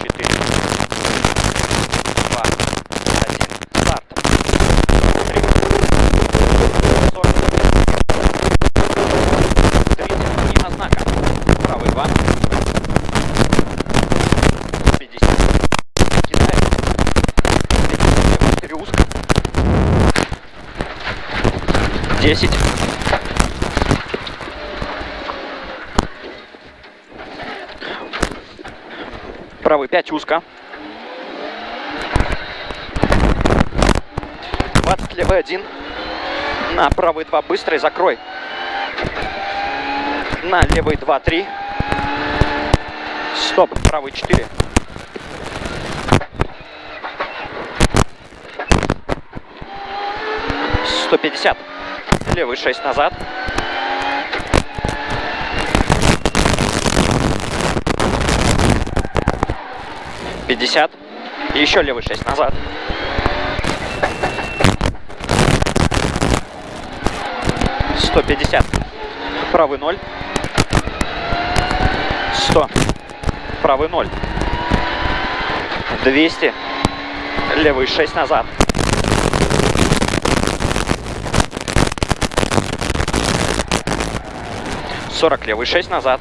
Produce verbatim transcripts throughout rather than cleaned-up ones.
четыре, два, один, старт. три, сорок, тридцать, мимо знака. Правый два, пятьдесят, кидаем, левый четыре узко, десять, правый пять узко, двадцать, левый один, на правый два быстрый, закрой, на левый два, три, стоп, правый четыре, сто пятьдесят, левый шесть назад, пятьдесят, и еще левый шесть назад, сто пятьдесят, правый ноль, сто, правый ноль, двести, левый шесть назад, сорок, левый шесть назад,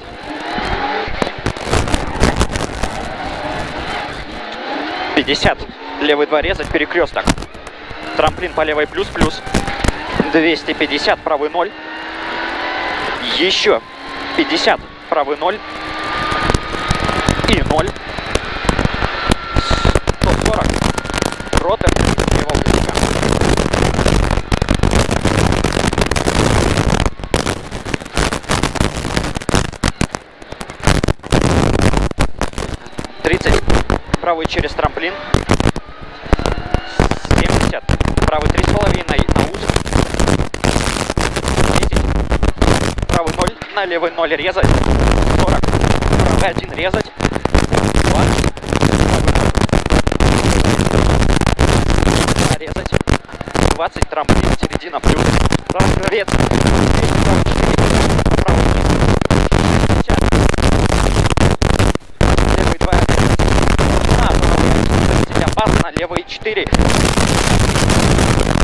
пятьдесят, левый два резать, перекресток, трамплин по левой плюс-плюс, двести пятьдесят, правый ноль, еще пятьдесят, правый ноль и ноль, сто сорок, ротор левого блока, тридцать, правый через трамплин, семьдесят, правый три с половиной на узел, десять, правый ноль, на левый ноль резать, сорок, правый один резать, двадцать, резать, двадцать, трамплин, середина плюс, разгревец, правый пятьдесят, левый два, на правый опасно, левый четыре,